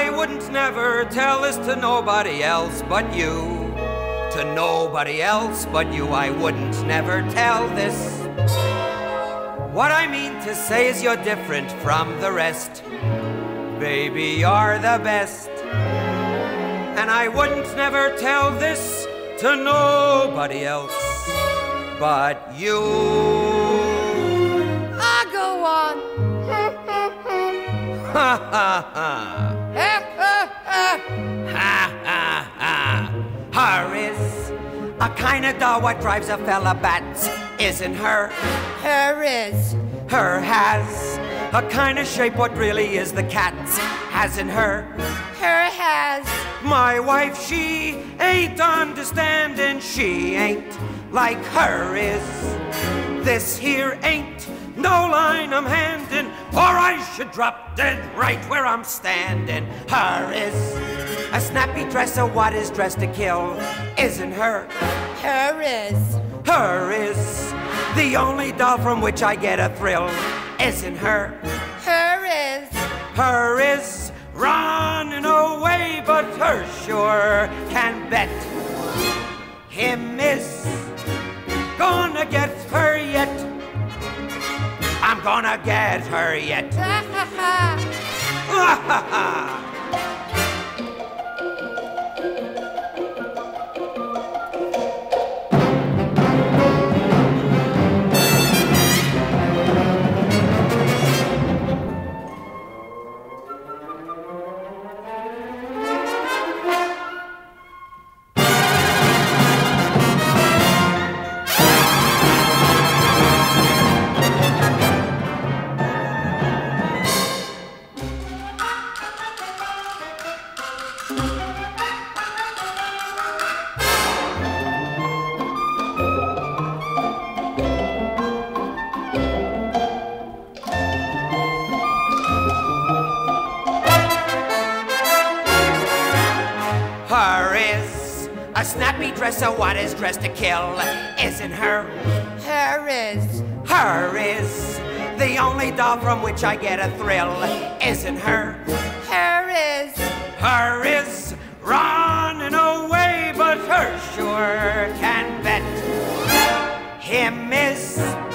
I wouldn't never tell this to nobody else but you. To nobody else but you, I wouldn't never tell this. What I mean to say is you're different from the rest. Baby, you're the best. And I wouldn't never tell this to nobody else but you. Ah, go on. Ha ha ha. Ha, ha, ha. Ha ha ha. Her is a kind of doll what drives a fella bats, isn't her? Her is. Her has a kind of shape what really is the cat's, hasn't her? Her has. My wife, she ain't understanding, she ain't like her is. This here ain't no line I'm handing, or I should drop dead right where I'm standing. Her is a snappy dresser what is dressed to kill, isn't her? Her is. Her is the only doll from which I get a thrill, isn't her? Her is. Her is running away, but her sure can bet him is gonna get her yet. I'm gonna get her yet. Ha, ha, ha. Ha ha ha. Her is a snappy dresser what is dressed to kill, isn't her? Her is. Her is the only doll from which I get a thrill, isn't her? Her is. Her is running away, but her sure can bet him is